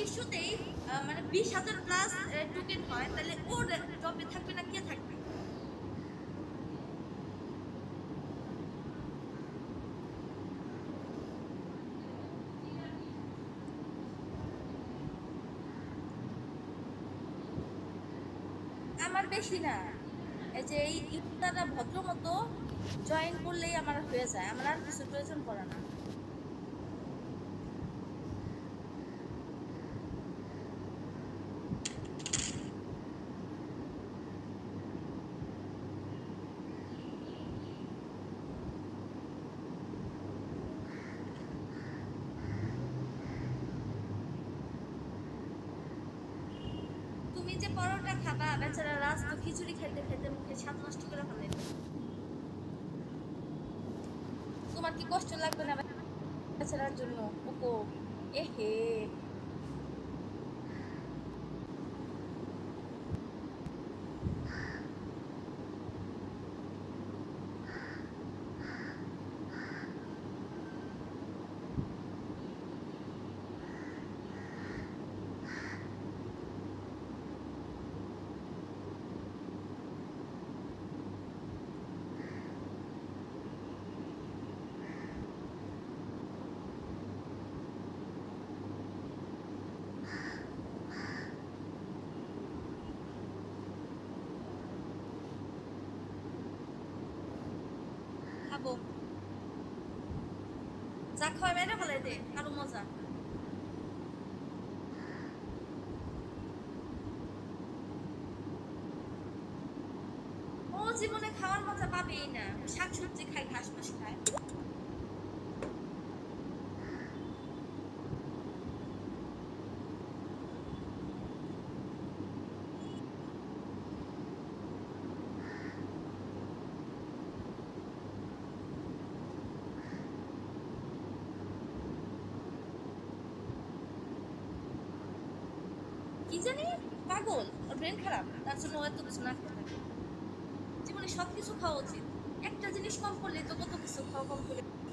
ইস্যুতেই মানে 20,000 plus token হয়, তাহলে ওর টপে থাকবে না কে থাকবে? আমার বেশি না, এই যে এই ইফতারটা ভদ্র মতো জয়েন করলেই আমার হয়ে যায়, আমার আর কিছু প্রয়োজন পড়ে না। তুমি যে পরোটা খাবা, বেচারা রাজ তো খিচুড়ি খাইতে খাইতে মুখে স্বাদ নষ্ট করে ফেলাইবে। তোমার কি কষ্ট লাগবে না বেচারার জন্য? ওকো, এহে। খাবো, যা খাওয়া মেরে ফেলাই দে, আরো মজা। ও জীবনে খাওয়ার মজা পাবেই না, শাকসবজি খায়, ঘাস মাস খায়। কি জানি, পাগল, ওর ব্রেন খারাপ, তার জন্য ও এত কিছু না খেতে পারে। জীবনে সবকিছু খাওয়া উচিত, একটা জিনিস কম করলে তো কত কিছু খাওয়া কম করে।